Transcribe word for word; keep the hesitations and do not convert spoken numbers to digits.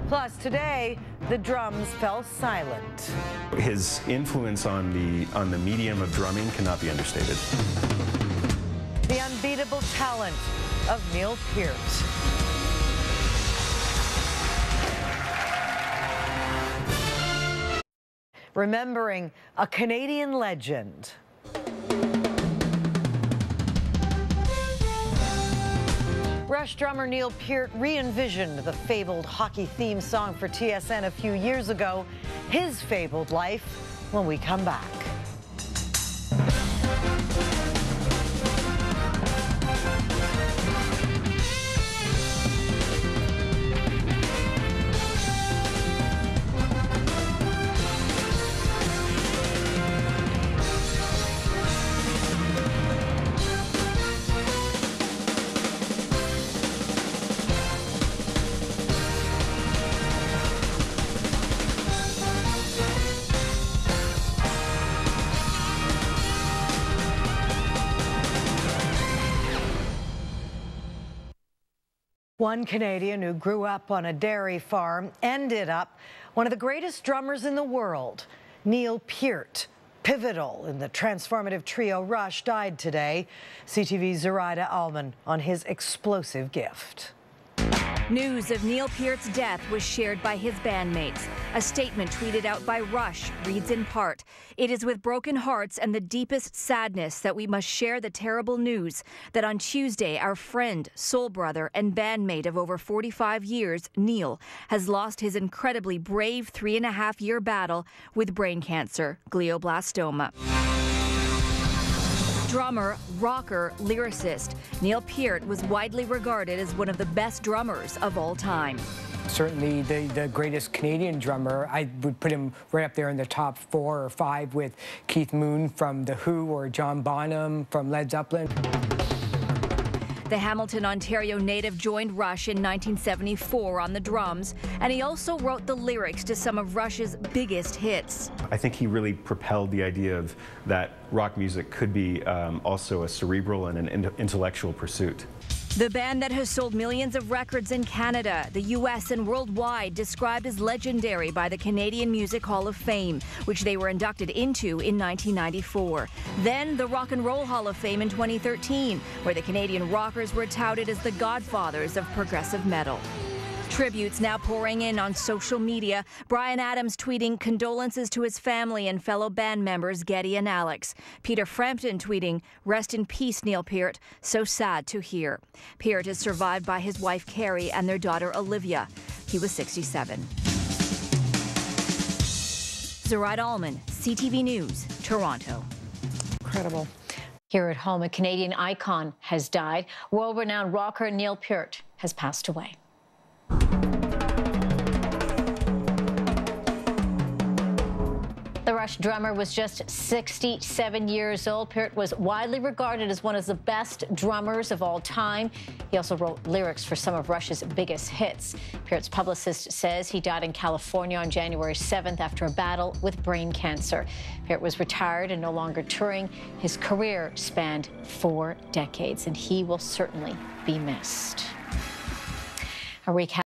Plus, today, the drums fell silent. His influence on the, on the medium of drumming cannot be understated. The unbeatable talent of Neil Peart. Remembering a Canadian legend. Rush drummer Neil Peart re-envisioned the fabled hockey theme song for T S N a few years ago. His fabled life when we come back. One Canadian who grew up on a dairy farm ended up one of the greatest drummers in the world. Neil Peart, pivotal in the transformative trio Rush, died today. C T V's Zoraida Allman on his explosive gift. News of Neil Peart's death was shared by his bandmates. A statement tweeted out by Rush reads in part, "It is with broken hearts and the deepest sadness that we must share the terrible news that on Tuesday our friend, soul brother, and bandmate of over forty-five years, Neil, has lost his incredibly brave three and a half year battle with brain cancer, glioblastoma." Drummer, rocker, lyricist, Neil Peart was widely regarded as one of the best drummers of all time. Certainly the, the greatest Canadian drummer. I would put him right up there in the top four or five with Keith Moon from The Who or John Bonham from Led Zeppelin. The Hamilton, Ontario native joined Rush in nineteen seventy-four on the drums, and he also wrote the lyrics to some of Rush's biggest hits. I think he really propelled the idea of that rock music could be um, also a cerebral and an in intellectual pursuit. The band that has sold millions of records in Canada, the U S, and worldwide, described as legendary by the Canadian Music Hall of Fame, which they were inducted into in nineteen ninety-four. Then the Rock and Roll Hall of Fame in twenty thirteen, where the Canadian rockers were touted as the godfathers of progressive metal. Tributes now pouring in on social media. Bryan Adams tweeting condolences to his family and fellow band members Geddy and Alex. Peter Frampton tweeting, "Rest in peace, Neil Peart. So sad to hear." Peart is survived by his wife Carrie and their daughter Olivia. He was sixty-seven. Zoraida Allman, C T V News, Toronto. Incredible. Here at home, a Canadian icon has died. World-renowned rocker Neil Peart has passed away. The Rush drummer was just sixty-seven years old. Peart was widely regarded as one of the best drummers of all time. He also wrote lyrics for some of Rush's biggest hits. Peart's publicist says he died in California on January seventh after a battle with brain cancer. Peart was retired and no longer touring. His career spanned four decades, and he will certainly be missed. A recap.